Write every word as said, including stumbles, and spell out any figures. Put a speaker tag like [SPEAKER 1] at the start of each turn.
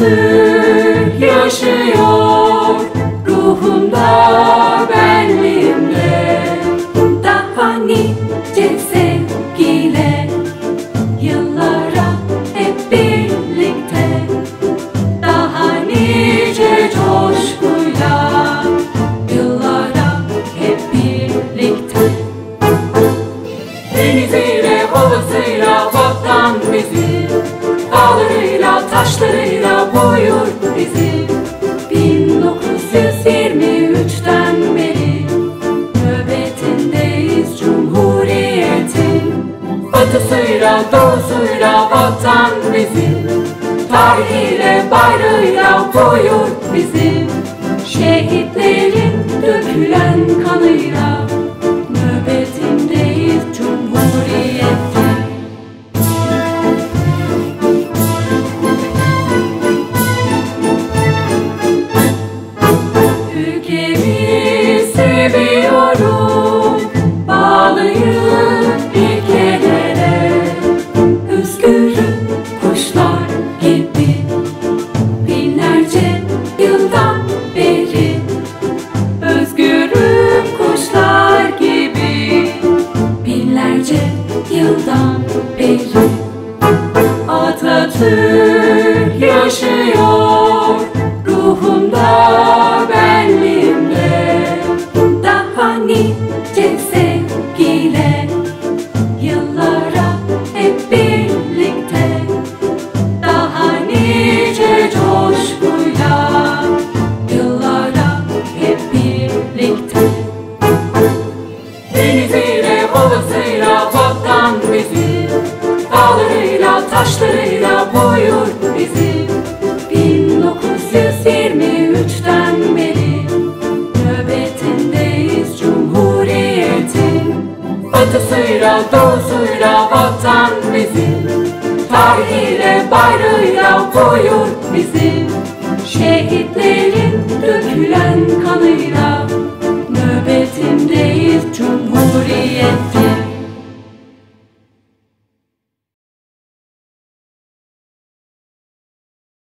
[SPEAKER 1] Atatürk yaşıyor ruhumda, benliğimde. Daha nice sevgiyle yıllara hep birlikte, daha nice coşkuyla yıllara hep birlikte. Deniziyle, ovasıyla vatan bizi, dağlarıyla, taşlarıyla buyur bizi. bin dokuz yüz yirmi üçten beri nöbetindeyiz Cumhuriyet'in. Batısıyla, doğusuyla vatan bizim, tarihiyle, bayrağıyla buyur bizim. Şehitlerin dökülen kanıyla nöbetindeyiz Cumhuriyet'in. Ülkemi seviyorum, bağlıyım ilkelere. Özgürüm kuşlar gibi binlerce yıldan beri. Özgürüm kuşlar gibi binlerce yıldan beri. Atatürk yaşıyor ruhumda, benliğimde. Daha nice sevgiyle yıllara hep birlikte, daha nice coşkuyla yıllara hep birlikte. Deniziyle, ovasıyla vatan bizi, dağlarıyla, taşlarıyla buyur bizi. bin dokuz yüz yirmi üçten beri nöbetindeyiz Cumhuriyet'in. Batısıyla, doğusuyla vatan bizim, tarihiyle, bayrağıyla buyur bizim. Şehitlerin dökülen kanıyla nöbetindeyiz Cumhuriyet'in.